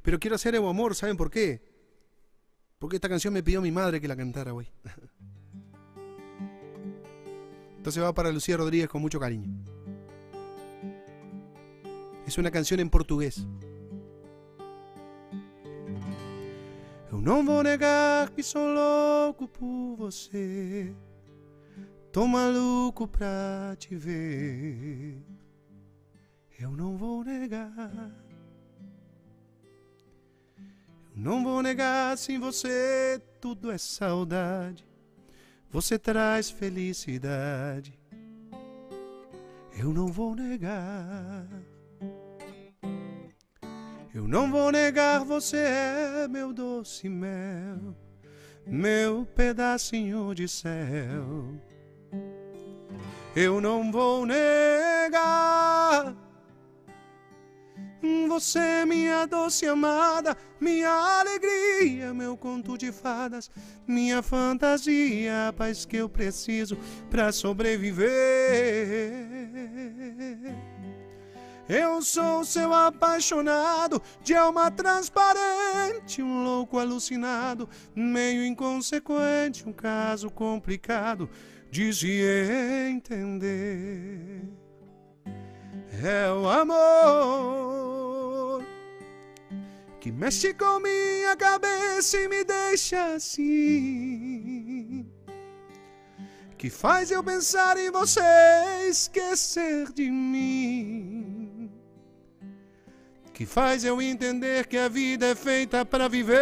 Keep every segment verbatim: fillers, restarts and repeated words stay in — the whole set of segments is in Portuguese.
Pero quiero hacer Evo Amor, ¿saben por qué? Porque esta canción me pidió mi madre que la cantara, güey. Entonces va para Lucía Rodríguez con mucho cariño. Es una canción em português. Eu não vou negar que sou louco por você. Tô maluco pra te ver. Eu não vou negar. Eu não vou negar, sem você tudo é saudade. Você traz felicidade. Eu não vou negar. Eu não vou negar, você é meu doce mel, meu pedacinho de céu. Eu não vou negar, você é minha doce amada, minha alegria, meu conto de fadas, minha fantasia, a paz que eu preciso pra sobreviver. Eu sou seu apaixonado, de alma transparente, um louco alucinado, meio inconsequente, um caso complicado de se entender. É o amor que mexe com minha cabeça e me deixa assim, que faz eu pensar em você, esquecer de mim, que faz eu entender que a vida é feita pra viver.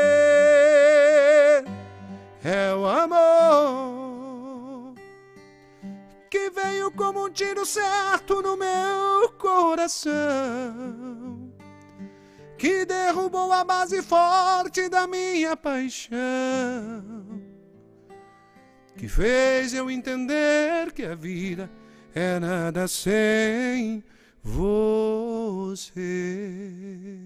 É o amor que veio como um tiro certo no meu coração, que derrubou a base forte da minha paixão, que fez eu entender que a vida é nada sem você.